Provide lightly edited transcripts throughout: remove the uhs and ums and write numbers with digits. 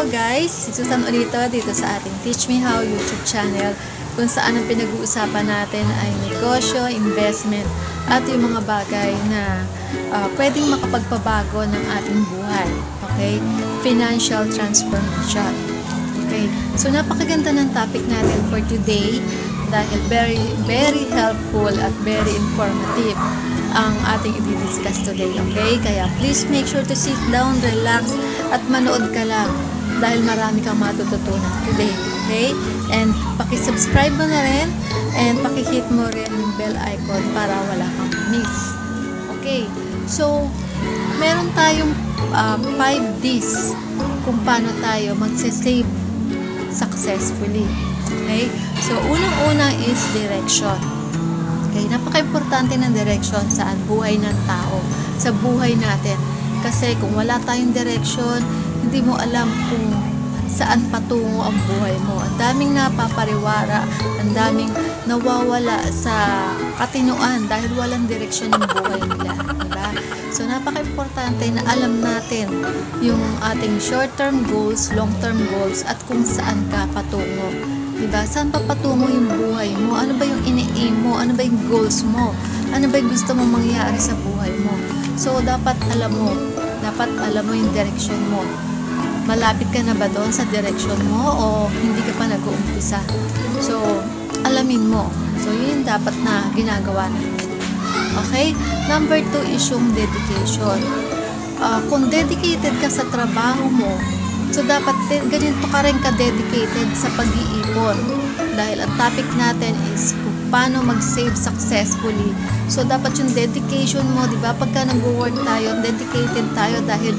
Hello guys! Si Susan Olito dito sa ating Teach Me How YouTube channel kung saan ang pinag-uusapan natin ay negosyo, investment at yung mga bagay na pwedeng makapagpabago ng ating buhay. Okay? Financial transformation. Okay? So napakaganda ng topic natin for today dahil very helpful at very informative ang ating i-discuss today, okay? Kaya please make sure to sit down, relax, at manood ka lang dahil marami kang matututunan today, okay? And paki-subscribe mo na rin and paki-hit mo rin yung bell icon para wala kang miss. Okay, so meron tayong 5 Ds kung paano tayo magse-save successfully, okay? So unang-una is direction. Okay, napaka-importante ng direction sa buhay ng tao, sa buhay natin. Kasi kung wala tayong direction, hindi mo alam kung saan patungo ang buhay mo. Ang daming napapariwara, ang daming nawawala sa katinoan dahil walang direksyon ng buhay nila. Diba? So, napaka-importante na alam natin yung ating short-term goals, long-term goals, at kung saan ka patungo. Diba? Saan pa patungo yung buhay mo? Ano ba yung ini-aim mo? Ano ba yung goals mo? Ano ba yung gusto mo mangyari sa buhay mo? So, dapat alam mo yung direction mo. Malapit ka na ba doon sa direction mo o hindi ka pa nag-uumpisa? So, alamin mo. So, yun yung dapat na ginagawa natin. Okay? Number 2 is yung dedication. Kung dedicated ka sa trabaho mo, so, dapat ganito ka rin ka-dedicated sa pag-iipon. Dahil ang topic natin is kung paano mag-save successfully. So, dapat yung dedication mo, di ba? Pagka nag-work tayo, dedicated tayo dahil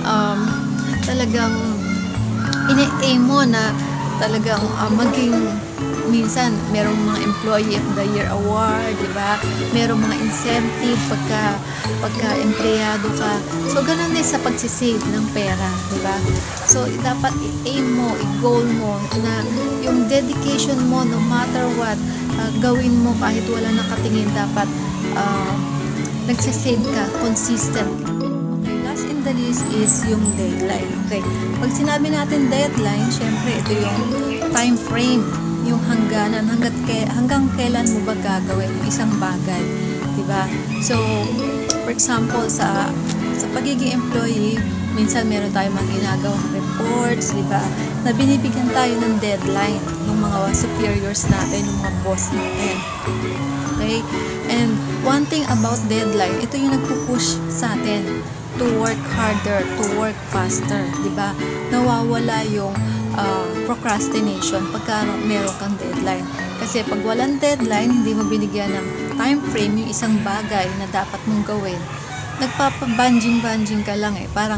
talagang ini-aim mo na talagang maging minsan, merong mga Employee of the Year Award, di ba? Merong mga incentive pagka empleyado ka. So, ganun din sa pagsisave ng pera, di ba? So, dapat i-aim mo, i-goal mo na yung dedication mo, no matter what, gawin mo kahit wala nakatingin, dapat nagsisave ka consistently. Okay, last in the list is yung deadline. Okay, pag sinabi natin deadline, syempre, ito yung time frame, yung hangganan, hanggang kailan mo ba gagawin yung isang bagay, di ba? So, for example, sa pagiging employee, minsan meron tayong mga ginagawang reports, di ba? Na binibigyan tayo ng deadline ng mga superiors natin, ng mga boss natin. Okay? And one thing about deadline, ito yung nagpupush sa atin to work harder, to work faster, di ba? Nawawala yung procrastination pagka meron kang deadline. Kasi pag walang deadline, hindi mo binigyan ng time frame yung isang bagay na dapat mong gawin, nagpapabanjing ka lang eh. Parang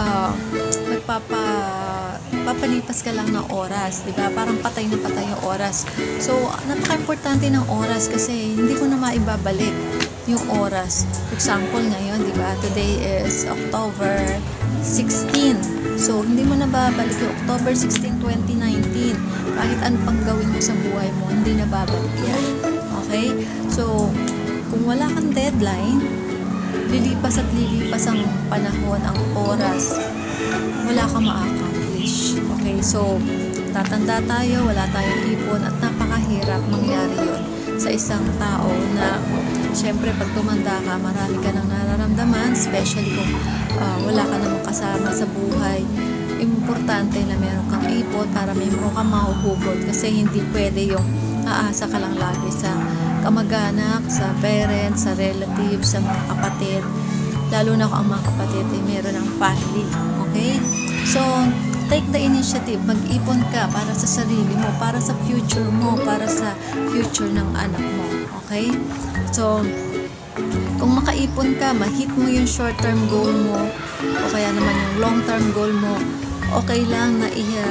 papalipas ka lang ng oras, di ba? Parang patay na patay yung oras. So, napaka-importante ng oras kasi hindi ko na maibabalik yung oras. For example, ngayon, di ba? Today is October 16. So, hindi mo na babalik yung October 16, 2019. Kahit ano pang gawin mo sa buhay mo, hindi na babalik yan. Okay? So, kung wala kang deadline, lilipas at lilipas ang panahon, ang oras, wala kang ma-accomplish. Okay? So, tatanda tayo, wala tayong ipon, at napakahirap mangyari yun sa isang tao na syempre pag tumanda ka, marami ka nang nararamdaman, especially kung wala ka namang kasama sa buhay. Importante na meron kang ipon para meron kang mahuhugot kasi hindi pwede yung aasa ka lang lagi sa kamag-anak, sa parents, sa relatives, sa mga kapatid, lalo na kung ang mga kapatid ay meron ng family. Okay? So, take the initiative, mag-ipon ka para sa sarili mo, para sa future mo, para sa future ng anak mo. Okay? So, kung makaipon ka, ma-hit mo yung short-term goal mo, o kaya naman yung long-term goal mo, okay lang na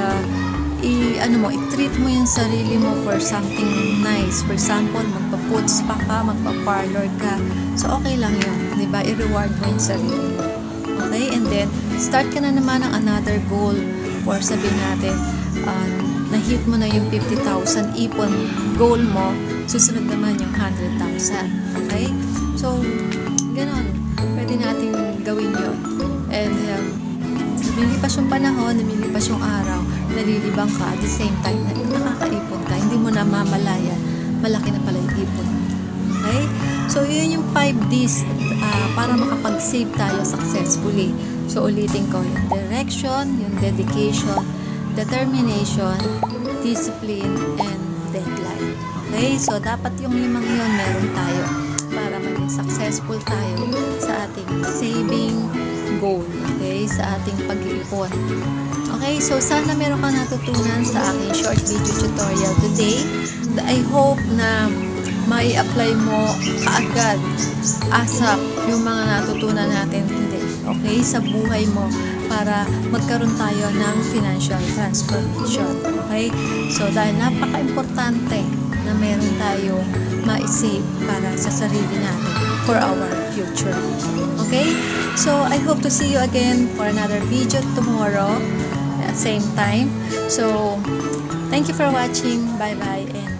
i-treat mo yung sarili mo for something nice. For example, magpa-food spa ka, magpa-parlor ka. So, okay lang yun. Diba? I-reward mo yung sarili mo. Okay? And then, start ka na naman ng another goal. Or sabihin natin, na-hit mo na yung 50,000 ipon goal mo, susunod naman yung 100,000. Okay? So, ganon. Pwede natin gawin yun. And, lumilipas yung panahon, lumilipas yung araw, nalilibang ka, at the same time, nakakaipon ka, hindi mo na mamalaya, malaki na pala yung ipon. Okay? So, yun yung 5 Ds para makapag-save tayo successfully. So, ulitin ko, yung direction, yung dedication, determination, discipline, and deadline. Okay? So, dapat yung 5 yun meron tayo para maging successful tayo sa ating saving goal. Okay? Sa ating pag-iipon. Okay? So, sana meron kang natutunan sa aking short video tutorial today. I hope na may apply mo kaagad ASAP yung mga natutunan natin today. Okay? Sa buhay mo para magkaroon tayo ng financial transformation. Okay? So, dahil napaka-importante na meron tayo ma-save para sa sarili natin for our future. Okay? So, I hope to see you again for another video tomorrow at same time. So, thank you for watching. Bye-bye and